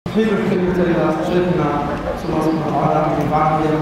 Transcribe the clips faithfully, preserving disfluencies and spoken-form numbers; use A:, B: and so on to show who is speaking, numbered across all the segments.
A: حين الكلمة إلى شيخنا سبحانه وتعالى.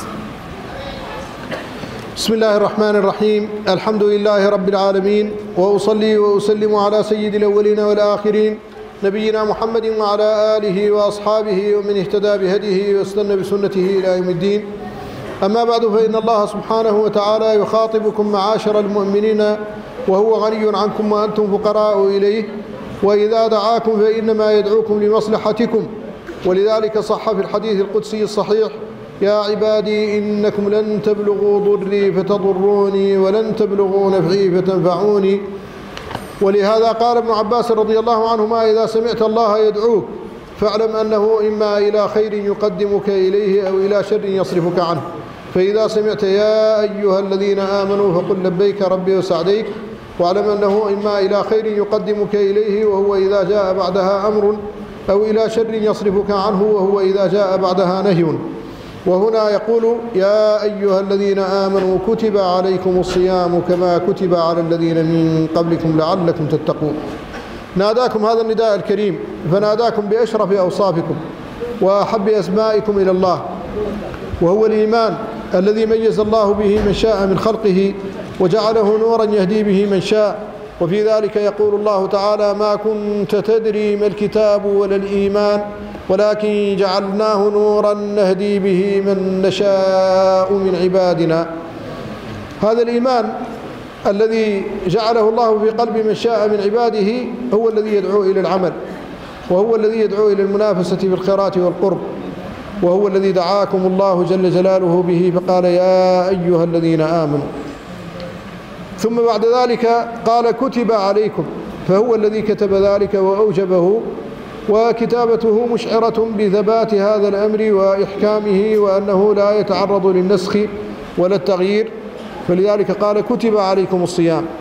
B: بسم الله الرحمن الرحيم. الحمد لله رب العالمين، وأصلي وأسلم على سيد الأولين والآخرين نبينا محمد وعلى آله وأصحابه ومن اهتدى بهديه واستنى بسنته إلى يوم الدين. أما بعد، فإن الله سبحانه وتعالى يخاطبكم معاشر المؤمنين وهو غني عنكم وأنتم فقراء إليه، وإذا دعاكم فإنما يدعوكم لمصلحتكم، ولذلك صح في الحديث القدسي الصحيح: يا عبادي إنكم لن تبلغوا ضري فتضروني ولن تبلغوا نفعي فتنفعوني. ولهذا قال ابن عباس رضي الله عنهما: إذا سمعت الله يدعوك فاعلم أنه إما إلى خير يقدمك إليه أو إلى شر يصرفك عنه. فإذا سمعت يا أيها الذين آمنوا فقل لبيك ربي وسعديك، واعلم أنه إما إلى خير يقدمك إليه وهو إذا جاء بعدها أمر، أو إلى شر يصرفك عنه وهو إذا جاء بعدها نهي. وهنا يقول: يا أيها الذين آمنوا كتب عليكم الصيام كما كتب على الذين من قبلكم لعلكم تتقون. ناداكم هذا النداء الكريم، فناداكم بأشرف أوصافكم وأحب أسمائكم إلى الله، وهو الإيمان الذي ميز الله به من شاء من خلقه وجعله نورا يهدي به من شاء. وفي ذلك يقول الله تعالى: ما كنت تدري ما الكتاب ولا الإيمان ولكن جعلناه نورا نهدي به من نشاء من عبادنا. هذا الإيمان الذي جعله الله في قلب من شاء من عباده هو الذي يدعو إلى العمل، وهو الذي يدعو إلى المنافسة في الخيرات والقرب، وهو الذي دعاكم الله جل جلاله به فقال: يا أيها الذين آمنوا. ثم بعد ذلك قال: كتب عليكم، فهو الذي كتب ذلك وأوجبه، وكتابته مشعرة بثبات هذا الأمر وإحكامه، وأنه لا يتعرض للنسخ ولا التغيير، فلذلك قال: كتب عليكم الصيام.